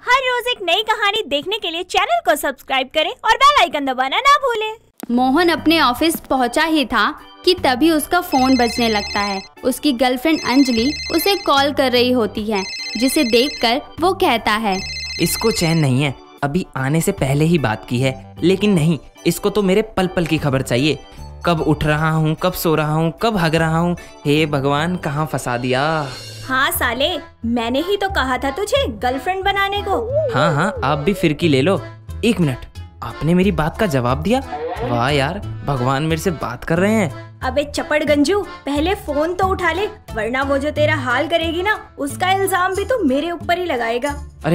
हर रोज एक नई कहानी देखने के लिए चैनल को सब्सक्राइब करें और बेल आइकन दबाना ना भूलें। मोहन अपने ऑफिस पहुंचा ही था कि तभी उसका फोन बजने लगता है। उसकी गर्लफ्रेंड अंजलि उसे कॉल कर रही होती है, जिसे देखकर वो कहता है, इसको चैन नहीं है, अभी आने से पहले ही बात की है, लेकिन नहीं, इसको तो मेरे पल पल की खबर चाहिए। कब उठ रहा हूँ, कब सो रहा हूँ, कब हग रहा हूँ, हे भगवान कहाँ फंसा दिया। हाँ साले, मैंने ही तो कहा था तुझे गर्लफ्रेंड बनाने को। हाँ, आप भी फिरकी ले लो। 1 मिनट, आपने मेरी बात का जवाब दिया? वाह यार, भगवान मेरे से बात कर रहे हैं। अबे चपड़ गंजू, पहले फोन तो उठा ले, वरना वो जो तेरा हाल करेगी ना, उसका इल्जाम भी तो मेरे ऊपर ही लगाएगा। अरे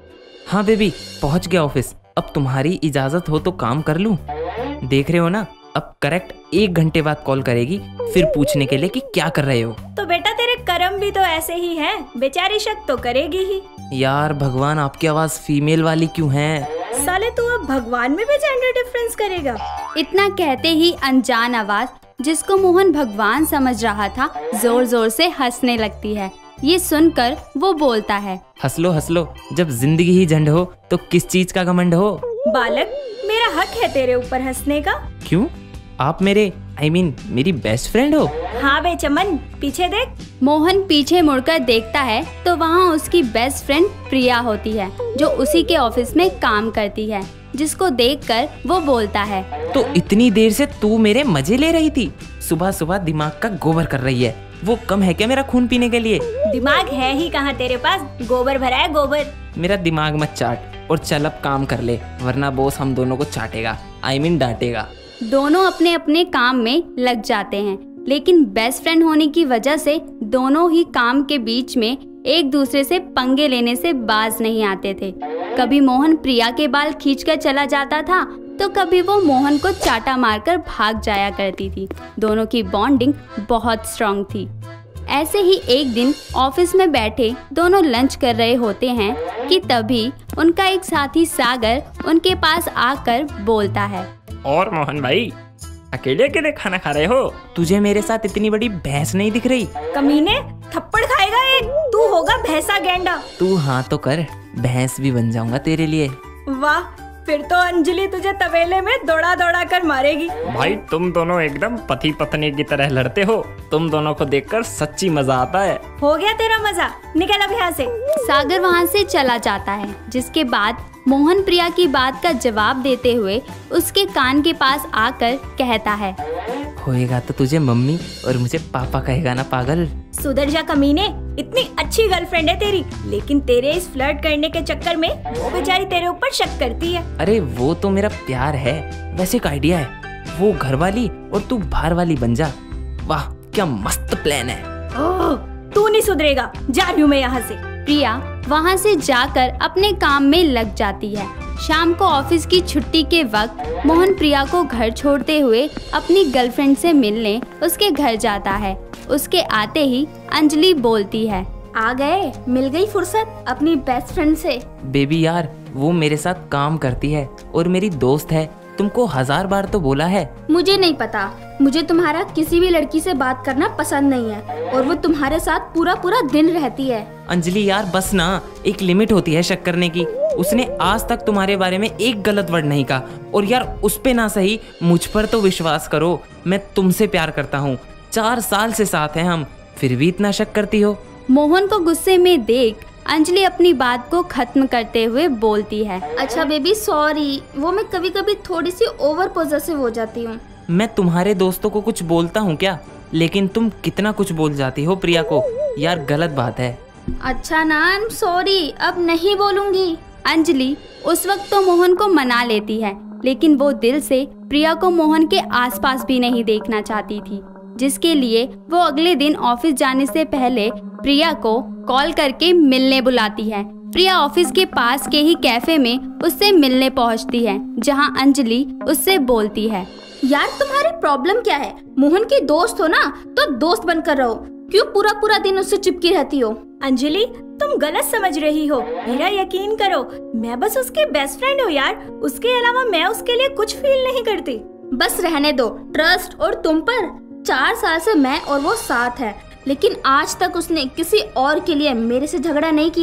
हाँ बेबी, पहुँच गया ऑफिस। अब तुम्हारी इजाजत हो तो काम कर लूँ। देख रहे हो ना, अब करेक्ट 1 घंटे बाद कॉल करेगी, फिर पूछने के लिए कि क्या कर रहे हो। तो बेटा तेरे कर्म भी तो ऐसे ही हैं, बेचारी शक तो करेगी ही। यार भगवान, आपकी आवाज फीमेल वाली क्यों है? साले तू अब भगवान में भी जेंडर डिफरेंस करेगा? इतना कहते ही अनजान आवाज, जिसको मोहन भगवान समझ रहा था, जोर जोर से हंसने लगती है। ये सुनकर वो बोलता है, हंस लो, जब जिंदगी ही झंड हो तो किस चीज का घमंड हो। बालक, मेरा हक है तेरे ऊपर हंसने का। क्यों? आप मेरे मेरी बेस्ट फ्रेंड हो। हाँ बे चमन, पीछे देख। मोहन पीछे मुड़कर देखता है तो वहाँ उसकी बेस्ट फ्रेंड प्रिया होती है, जो उसी के ऑफिस में काम करती है। जिसको देखकर वो बोलता है, तो इतनी देर से तू मेरे मजे ले रही थी? सुबह सुबह दिमाग का गोबर कर रही है। वो कम है क्या मेरा खून पीने के लिए? दिमाग है ही कहाँ तेरे पास, गोबर भरा है गोबर। मेरा दिमाग मत चाट और चल अब काम कर ले, वरना बॉस हम दोनों को चाटेगा, डांटेगा। दोनों अपने अपने काम में लग जाते हैं, लेकिन बेस्ट फ्रेंड होने की वजह से दोनों ही काम के बीच में एक दूसरे से पंगे लेने से बाज नहीं आते थे। कभी मोहन प्रिया के बाल खींचकर चला जाता था, तो कभी वो मोहन को चाटा मारकर भाग जाया करती थी। दोनों की बॉन्डिंग बहुत स्ट्रॉन्ग थी। ऐसे ही एक दिन ऑफिस में बैठे दोनों लंच कर रहे होते हैं कि तभी उनका एक साथी सागर उनके पास आकर बोलता है, और मोहन भाई, अकेले अकेले खाना खा रहे हो? तुझे मेरे साथ इतनी बड़ी भैंस नहीं दिख रही? कमीने, थप्पड़ खाएगा एक, तू होगा भैंसा गेंडा। तू हाँ तो कर, भैंस भी बन जाऊंगा तेरे लिए। वाह, फिर तो अंजलि तुझे तबेले में दौड़ा दौड़ा कर मारेगी। भाई तुम दोनों एकदम पति पत्नी की तरह लड़ते हो। तुम दोनों को देखकर सच्ची मजा आता है। हो गया तेरा मजा, निकल अब यहाँ से। सागर वहाँ से चला जाता है, जिसके बाद मोहन प्रिया की बात का जवाब देते हुए उसके कान के पास आकर कहता है, होएगा तो तुझे मम्मी और मुझे पापा कहेगा ना पागल। सुधर जा कमीने, इतनी अच्छी गर्लफ्रेंड है तेरी, लेकिन तेरे इस फ्लर्ट करने के चक्कर में वो बेचारी तेरे ऊपर शक करती है। अरे वो तो मेरा प्यार है। वैसे एक आइडिया है, वो घर वाली और तू बाहर वाली बन जा। वाह क्या मस्त प्लान है। ओह, तू नहीं सुधरेगा, जा रही हूँ मैं यहाँ से। प्रिया वहाँ से जाकर अपने काम में लग जाती है। शाम को ऑफिस की छुट्टी के वक्त मोहन प्रिया को घर छोड़ते हुए अपनी गर्लफ्रेंड से मिलने उसके घर जाता है। उसके आते ही अंजलि बोलती है, आ गए, मिल गई फुर्सत अपनी बेस्ट फ्रेंड से। बेबी यार, वो मेरे साथ काम करती है और मेरी दोस्त है। तुमको 1000 बार तो बोला है। मुझे नहीं पता, मुझे तुम्हारा किसी भी लड़की से बात करना पसंद नहीं है, और वो तुम्हारे साथ पूरा पूरा दिन रहती है। अंजलि यार बस ना, एक लिमिट होती है शक करने की। उसने आज तक तुम्हारे बारे में एक गलत वर्ड नहीं कहा, और यार उस पे ना सही, मुझ पर तो विश्वास करो। मैं तुमसे प्यार करता हूँ, 4 साल से साथ हैं हम, फिर भी इतना शक करती हो। मोहन को गुस्से में देख अंजलि अपनी बात को खत्म करते हुए बोलती है, अच्छा बेबी सॉरी, वो मैं कभी कभी थोड़ी सी ओवर पॉजेसिव हो जाती हूँ। मैं तुम्हारे दोस्तों को कुछ बोलता हूँ क्या? लेकिन तुम कितना कुछ बोल जाती हो प्रिया को, यार गलत बात है। अच्छा ना, आई एम सॉरी, अब नहीं बोलूंगी। अंजलि उस वक्त तो मोहन को मना लेती है, लेकिन वो दिल से प्रिया को मोहन के आसपास भी नहीं देखना चाहती थी, जिसके लिए वो अगले दिन ऑफिस जाने से पहले प्रिया को कॉल करके मिलने बुलाती है। प्रिया ऑफिस के पास के ही कैफे में उससे मिलने पहुंचती है, जहां अंजलि उससे बोलती है, यार तुम्हारी प्रॉब्लम क्या है? मोहन की दोस्त हो ना, तो दोस्त बनकर रहो, क्यों पूरा पूरा दिन उससे चिपकी रहती हो? अंजलि, तुम गलत समझ रही हो, मेरा यकीन करो, मैं बस उसकी बेस्ट फ्रेंड हूँ यार, उसके अलावा मैं उसके लिए कुछ फील नहीं करती। बस रहने दो, ट्रस्ट और तुम पर 4 साल से मैं और वो साथ है, लेकिन आज तक उसने किसी और के लिए मेरे से झगड़ा नहीं किया।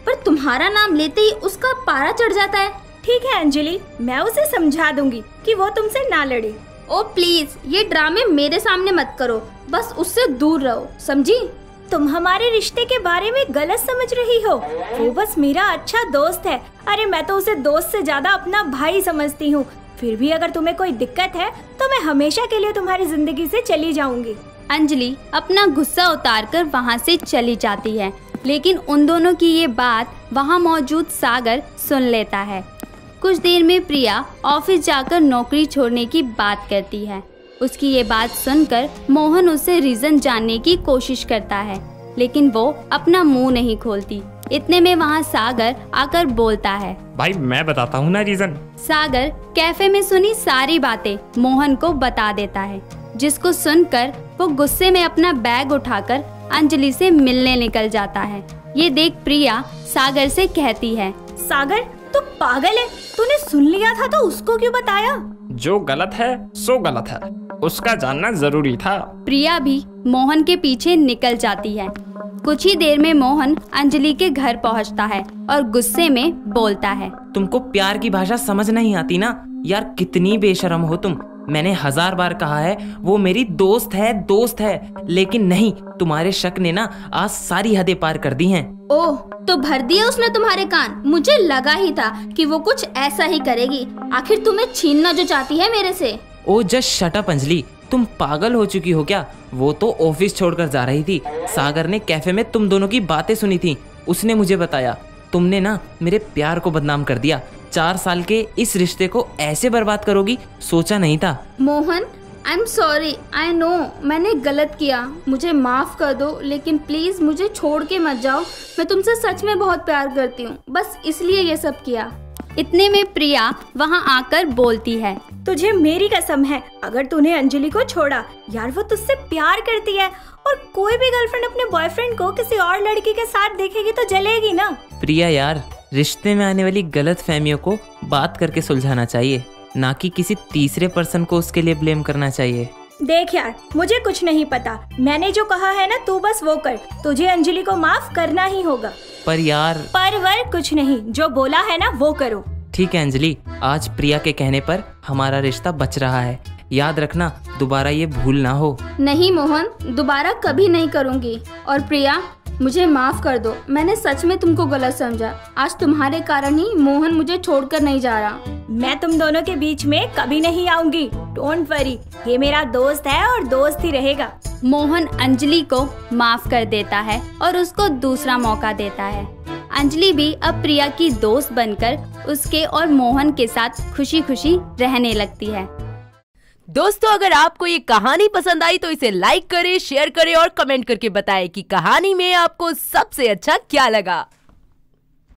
पर तुम्हारा नाम लेते ही उसका पारा चढ़ जाता है। ठीक है अंजलि, मैं उसे समझा दूंगी कि वो तुमसे ना लड़े। ओ प्लीज, ये ड्रामे मेरे सामने मत करो, बस उससे दूर रहो, समझी? तुम हमारे रिश्ते के बारे में गलत समझ रही हो। वो बस मेरा अच्छा दोस्त है। अरे मैं तो उसे दोस्त से ज्यादा अपना भाई समझती हूँ। फिर भी अगर तुम्हें कोई दिक्कत है तो मैं हमेशा के लिए तुम्हारी जिंदगी से चली जाऊंगी। अंजलि अपना गुस्सा उतारकर वहाँ से चली जाती है, लेकिन उन दोनों की ये बात वहाँ मौजूद सागर सुन लेता है। कुछ देर में प्रिया ऑफिस जाकर नौकरी छोड़ने की बात करती है। उसकी ये बात सुनकर मोहन उससे रीजन जानने की कोशिश करता है, लेकिन वो अपना मुंह नहीं खोलती। इतने में वहाँ सागर आकर बोलता है, भाई मैं बताता हूँ ना रीजन। सागर कैफे में सुनी सारी बातें मोहन को बता देता है, जिसको सुनकर वो गुस्से में अपना बैग उठाकर अंजलि से मिलने निकल जाता है। ये देख प्रिया सागर से कहती है, सागर तू पागल है, तूने सुन लिया था तो उसको क्यों बताया? जो गलत है सो गलत है, उसका जानना जरूरी था। प्रिया भी मोहन के पीछे निकल जाती है। कुछ ही देर में मोहन अंजलि के घर पहुंचता है और गुस्से में बोलता है, तुमको प्यार की भाषा समझ नहीं आती ना यार, कितनी बेशरम हो तुम। मैंने 1000 बार कहा है वो मेरी दोस्त है, लेकिन नहीं, तुम्हारे शक ने ना आज सारी हदें पार कर दी हैं। ओह, तो भर दिए उसने तुम्हारे कान। मुझे लगा ही था कि वो कुछ ऐसा ही करेगी। आखिर तुम्हें छीनना जो चाहती है मेरे से। Oh just shut up Anjali, तुम पागल हो चुकी हो क्या? वो तो ऑफिस छोड़कर जा रही थी। सागर ने कैफे में तुम दोनों की बातें सुनी थी, उसने मुझे बताया। तुमने ना मेरे प्यार को बदनाम कर दिया। 4 साल के इस रिश्ते को ऐसे बर्बाद करोगी, सोचा नहीं था। Mohan, I am sorry, I know मैंने गलत किया, मुझे माफ कर दो, लेकिन प्लीज मुझे छोड़ के मत जाओ। मैं तुमसे सच में बहुत प्यार करती हूँ, बस इसलिए ये सब किया। इतने में प्रिया वहाँ आकर बोलती है, तुझे मेरी कसम है, अगर तूने अंजलि को छोड़ा, यार वो तुझसे प्यार करती है और कोई भी गर्लफ्रेंड अपने बॉयफ्रेंड को किसी और लड़की के साथ देखेगी तो जलेगी ना। प्रिया यार, रिश्ते में आने वाली गलत फहमियों को बात करके सुलझाना चाहिए, ना कि किसी तीसरे पर्सन को उसके लिए ब्लेम करना चाहिए। देख यार, मुझे कुछ नहीं पता, मैंने जो कहा है ना तू बस वो कर। तुझे अंजलि को माफ करना ही होगा। पर यार, पर वर कुछ नहीं, जो बोला है ना वो करो। ठीक है अंजलि, आज प्रिया के कहने पर हमारा रिश्ता बच रहा है। याद रखना, दोबारा ये भूल ना हो। नहीं मोहन, दोबारा कभी नहीं करूँगी। और प्रिया, मुझे माफ कर दो, मैंने सच में तुमको गलत समझा। आज तुम्हारे कारण ही मोहन मुझे छोड़कर नहीं जा रहा। मैं तुम दोनों के बीच में कभी नहीं आऊंगी, डोंट वरी। ये मेरा दोस्त है और दोस्त ही रहेगा। मोहन अंजलि को माफ कर देता है और उसको दूसरा मौका देता है। अंजलि भी अब प्रिया की दोस्त बनकर उसके और मोहन के साथ खुशी खुशी रहने लगती है। दोस्तों, अगर आपको ये कहानी पसंद आई तो इसे लाइक करें, शेयर करें और कमेंट करके बताएं कि कहानी में आपको सबसे अच्छा क्या लगा।